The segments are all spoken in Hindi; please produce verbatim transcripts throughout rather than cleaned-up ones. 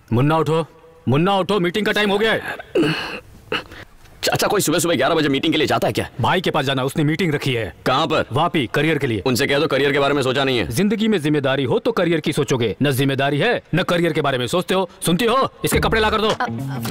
मुन्ना उठो, मुन्ना उठो, मीटिंग का टाइम हो गया है। चाचा कोई सुबह सुबह ग्यारह बजे मीटिंग के लिए जाता है क्या? भाई के पास जाना, उसने मीटिंग रखी है। कहाँ पर? वापी, करियर के लिए। उनसे कह दो करियर के बारे में सोचा नहीं है। जिंदगी में जिम्मेदारी हो तो करियर की सोचोगे, न जिम्मेदारी है न करियर के बारे में सोचते हो। सुनती हो? इसके कपड़े ला कर दो।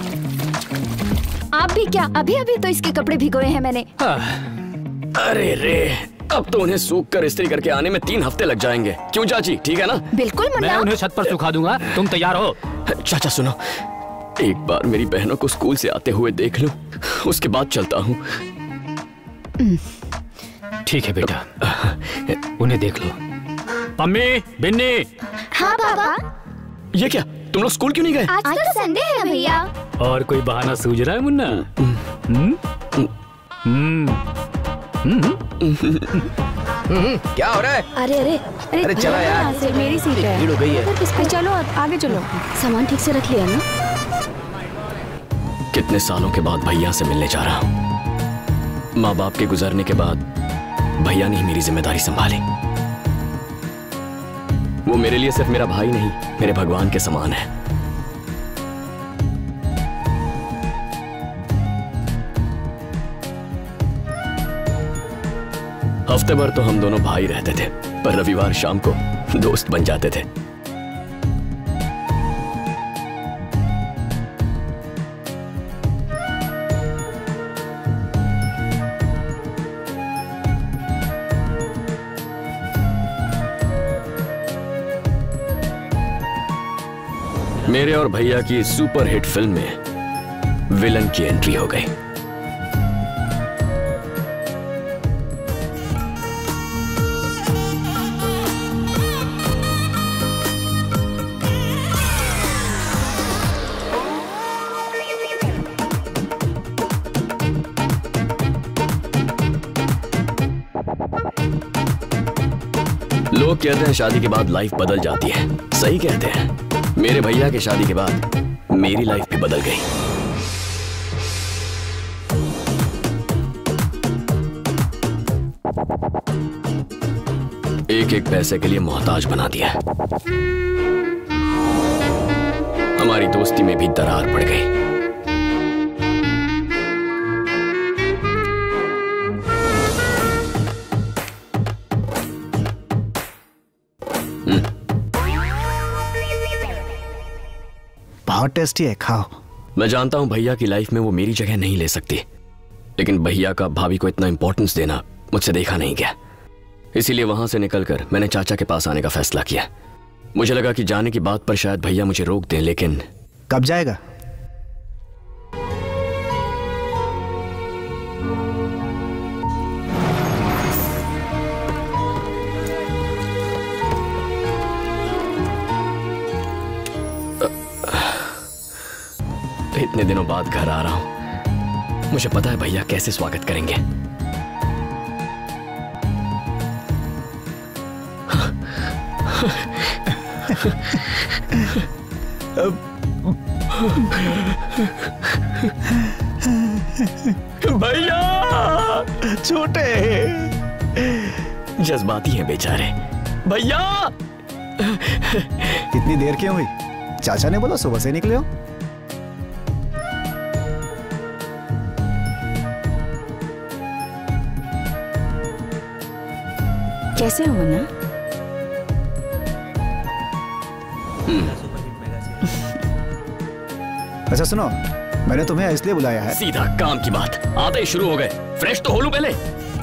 आप भी क्या? अभी अभी तो इसके कपड़े भिगोए हैं मैंने। अरे रे, अब तो उन्हें सूख कर इस्त्री करके आने में तीन हफ्ते लग जाएंगे। क्यों चाची, ठीक है ना? बिल्कुल मुन्ना। मैं उन्हें छत पर सुखा दूंगा, तुम तैयार हो? चाचा सुनो, एक बार मेरी बहनों को स्कूल से आते हुए देख लूं, उसके बाद चलता हूँ। ठीक है बेटा, उन्हें देख लो। मम्मी, बिन्नी। हाँ पापा। ये क्या, तुम लोग स्कूल क्यों नहीं गए? आज तो संडे है भैया। और कोई बहाना सूझ रहा है मुन्ना? क्या हो रहा है? अरे अरे अरे, अरे चलो यार, से मेरी सीट है। भीड़ हो गई है। चलो आगे चलो। सामान ठीक से रख लिया ना? कितने सालों के बाद भैया से मिलने जा रहा हूँ। माँ बाप के गुजरने के बाद भैया ने ही मेरी जिम्मेदारी संभाली। वो मेरे लिए सिर्फ मेरा भाई नहीं, मेरे भगवान के समान है। हफ्ते भर तो हम दोनों भाई रहते थे, पर रविवार शाम को दोस्त बन जाते थे। मेरे और भैया की सुपर हिट फिल्म में विलन की एंट्री हो गई। लोग कहते हैं शादी के बाद लाइफ बदल जाती है। सही कहते हैं। मेरे भैया की शादी के बाद मेरी लाइफ भी बदल गई। एक एक पैसे के लिए मोहताज बना दिया। हमारी दोस्ती में भी दरार पड़ गई। बहुत टेस्टी है, खाओ। मैं जानता हूं भैया की लाइफ में वो मेरी जगह नहीं ले सकती, लेकिन भैया का भाभी को इतना इंपॉर्टेंस देना मुझसे देखा नहीं गया। इसीलिए वहां से निकलकर मैंने चाचा के पास आने का फैसला किया। मुझे लगा कि जाने की बात पर शायद भैया मुझे रोक दें, लेकिन कब जाएगा? इतने दिनों बाद घर आ रहा हूं, मुझे पता है भैया कैसे स्वागत करेंगे। भैया छोटे जज्बाती हैं बेचारे। भैया कितनी देर क्यों हुई? चाचा ने बोला सुबह से निकले हो। कैसे हो मुन्ना? अच्छा सुनो, मैंने तुम्हें इसलिए बुलाया है। सीधा काम की बात, आते ही शुरू हो गए। फ्रेश तो हो लूं पहले।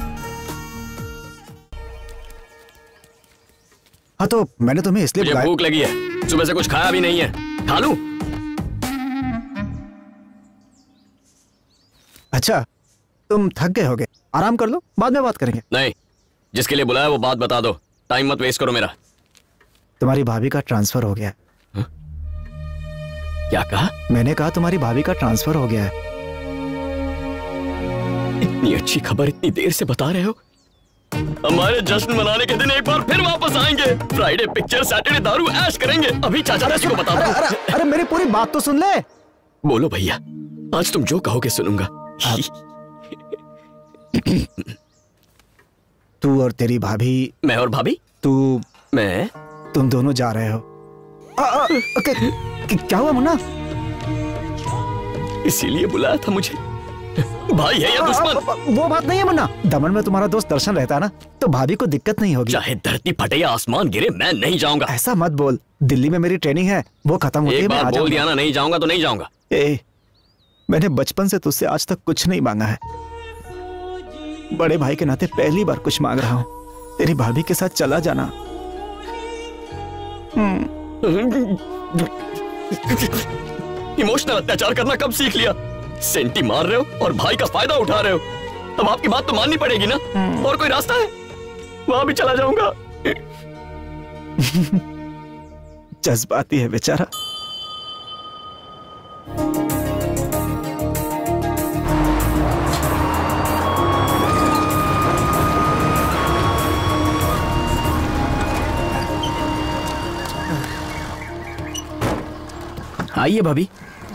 हाँ तो मैंने तुम्हें इसलिए बुलाया। भूख लगी है, सुबह से कुछ खाया भी नहीं है, खा लूं? अच्छा तुम थक गए होगे, आराम कर लो, बाद में बात करेंगे। नहीं, जिसके लिए बुलाया वो बात बता दो, टाइम मत वेस्ट करो मेरा। तुम्हारी भाभी का ट्रांसफर हो गया। हा? क्या कहा? मैंने कहा तुम्हारी भाभी का ट्रांसफर हो गया है। इतनी अच्छी खबर इतनी देर से बता रहे हो? हमारे जश्न मनाने के दिन एक बार फिर वापस आएंगे। फ्राइडे पिक्चर, सैटरडे दारू ऐश करेंगे। अभी चाचा ने इसको बता दो। अरे, अरे, अरे मेरी पूरी बात तो सुन ले। बोलो भैया, आज तुम जो कहोगे सुनूंगा। तू और तेरी भाभी। मैं और भाभी? तू मैं तुम दोनों जा रहे हो। आ, आ, ओके कि- क्या हुआ मुन्ना? इसीलिए बुलाया था मुझे। भाई है या दुश्मन? आ, आ, वो बात नहीं है मुन्ना। दमन में तुम्हारा दोस्त दर्शन रहता ना तो भाभी को दिक्कत नहीं होगी। चाहे धरती फटे या आसमान गिरे, मैं नहीं जाऊंगा। ऐसा मत बोल, दिल्ली में मेरी ट्रेनिंग है, वो खत्म होती है एक मैं बार आ बोल जाऊंगा। दिया ना, नहीं जाऊंगा तो नहीं जाऊंगा। ए, मैंने बचपन से तुझसे आज तक कुछ नहीं मांगा है। बड़े भाई के नाते पहली बार कुछ मांग रहा हूँ। तेरी भाभी के साथ चला जाना। इमोशनल अत्याचार करना कब सीख लिया? सेंटी मार रहे हो और भाई का फायदा उठा रहे हो। अब आपकी बात तो माननी पड़ेगी ना। और कोई रास्ता है? वहां भी चला जाऊंगा। जज्बाती है बेचारा। आइए भाभी।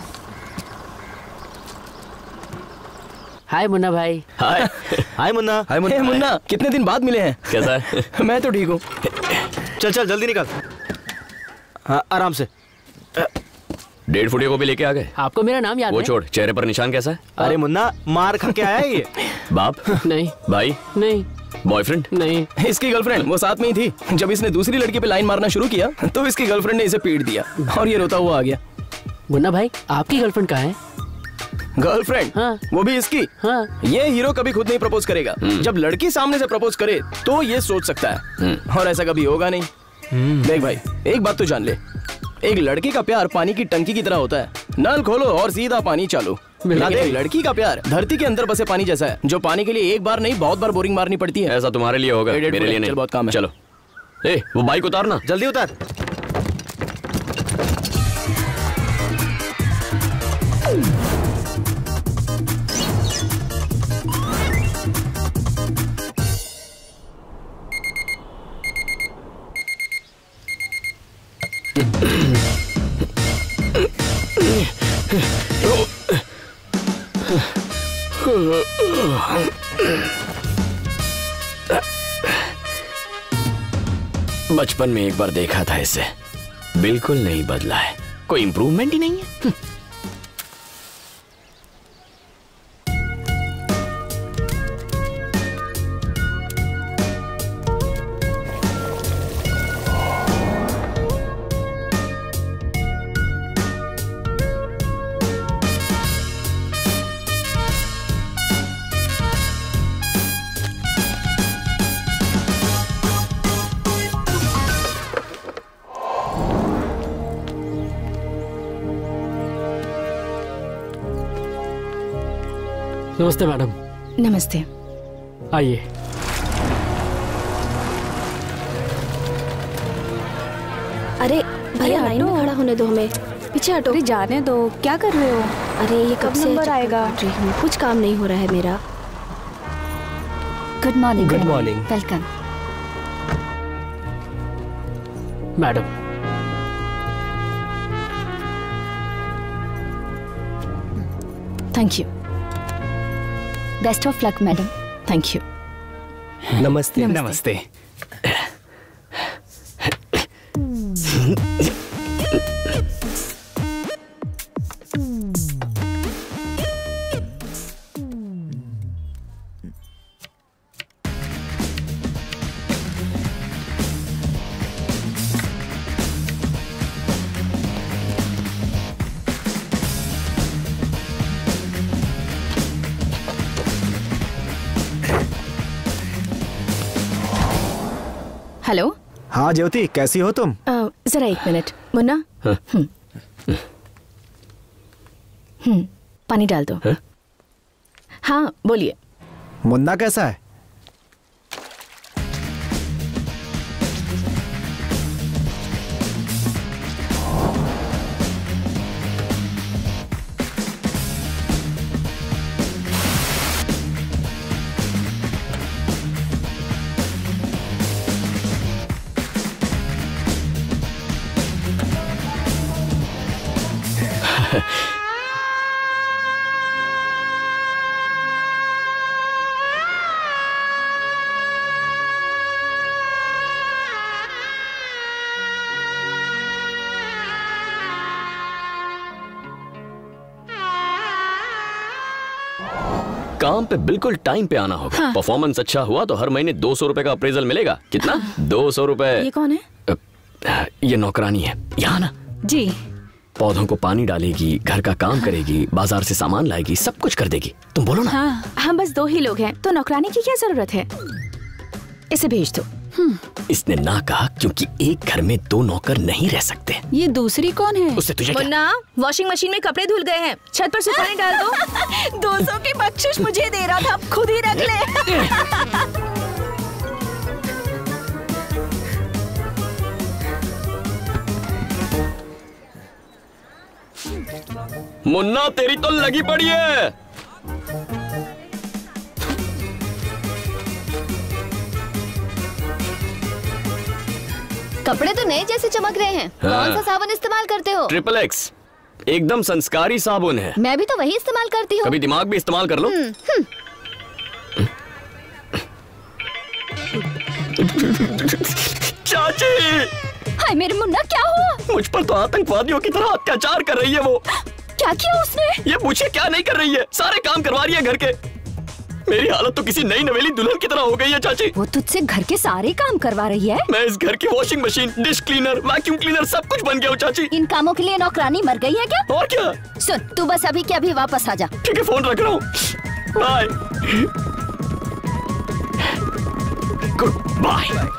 हाय मुन्ना भाई। हाय। हाय मुन्ना। हाय मुन्ना। मुन्ना, कितने दिन बाद मिले हैं। कैसा है? मैं तो ठीक हूँ। चल चल जल्दी निकल। हाँ, आराम से। डेढ़ फुटिया को भी लेके आ गए। आपको मेरा नाम याद वो है? छोड़, चेहरे पर निशान कैसा है? अरे मुन्ना, मार खा के आया है ये। बाप? नहीं भाई? नहीं बॉयफ्रेंड? नहीं। इसकी गर्लफ्रेंड वो साथ में ही थी। जब इसने दूसरी लड़की पे लाइन मारना शुरू किया तो इसकी गर्लफ्रेंड ने इसे पीट दिया और ये रोता हुआ आ गया। मुन्ना भाई, आपकी गर्लफ्रेंड कहाँ है? गर्लफ्रेंड? हाँ। वो भी इसकी? हाँ। ये हीरो कभी खुद नहीं प्रपोज करेगा। जब लड़की सामने से प्रपोज करे तो ये सोच सकता है, और ऐसा कभी होगा नहीं। देख भाई, एक बात तो जान ले, एक लड़के का प्यार पानी की टंकी की तरह होता है। नल खोलो और सीधा पानी चालू। ना देख, लड़की का प्यार धरती के अंदर बसे पानी जैसा है, जो पानी के लिए एक बार नहीं बहुत बार बोरिंग मारनी पड़ती है। ऐसा तुम्हारे लिए होगा, एडिट मेरे लिए चल, नहीं। बहुत काम है। चलो। ए, वो बाइक उतारना। जल्दी उतार। बचपन में एक बार देखा था इसे, बिल्कुल नहीं बदला है, कोई इंप्रूवमेंट ही नहीं है। नमस्ते मैडम। नमस्ते। आइए। अरे भैया, लाइन में खड़ा होने दो हमें। पीछे हटो। अरे जाने दो, क्या कर रहे हो? अरे ये कब कब से नंबर चक्कर आएगा? काट रही हूँ, कुछ काम नहीं हो रहा है मेरा। Good morning. Good morning. Welcome. Madam, thank you. Best of luck madam. Thank you. नमस्ते। नमस्ते। हेलो। हाँ ज्योति, कैसी हो तुम? अ, जरा एक मिनट। मुन्ना, हम्म हम्म, पानी डाल दो। हाँ? हाँ बोलिए। मुन्ना कैसा है? काम पे बिल्कुल टाइम पे आना होगा। हाँ। परफॉर्मेंस अच्छा हुआ तो हर महीने दो सौ रुपए का अप्रेजल मिलेगा। कितना? दो सौ रुपए। ये कौन है? ये नौकरानी है, यहाँ ना। जी। पौधों को पानी डालेगी, घर का काम करेगी, बाजार से सामान लाएगी, सब कुछ कर देगी। तुम बोलो ना। हाँ, हम बस दो ही लोग हैं, तो नौकरानी की क्या जरूरत है? इसे भेज दो। इसने ना कहा क्योंकि एक घर में दो नौकर नहीं रह सकते। ये दूसरी कौन है? उससे तुझे क्या? मुन्ना, वॉशिंग मशीन में कपड़े धुल गए हैं, छत पर सुखाने डाल दो। दो सौ की बख्शिश मुझे दे रहा था, खुद ही रख ले। मुन्ना तेरी तो लगी पड़ी है। कपड़े तो नए जैसे चमक रहे हैं। हाँ। कौन सा साबुन इस्तेमाल करते हो? ट्रिपल एक्स, एकदम संस्कारी साबुन है। मैं भी तो वही इस्तेमाल करती हूँ। कभी दिमाग भी इस्तेमाल कर लो। चाची! हाय मेरे मुन्ना, क्या हुआ? मुझ पर तो आतंकवादियों की तरह अत्याचार कर रही है वो। क्या किया उसने? ये पूछे क्या नहीं कर रही है, सारे काम करवा रही है घर के। मेरी हालत तो किसी नई नवेली दुल्हन की तरह हो गई है चाची। वो तुझसे घर के सारे काम करवा रही है? मैं इस घर की washing machine, dish cleaner, vacuum cleaner सब कुछ बन गया हूँ चाची। इन कामों के लिए नौकरानी मर गई है क्या? और क्या? सुन, तू बस अभी के अभी वापस आ जा। ठीक है, फोन रख रहा हूँ। बाय। Good bye.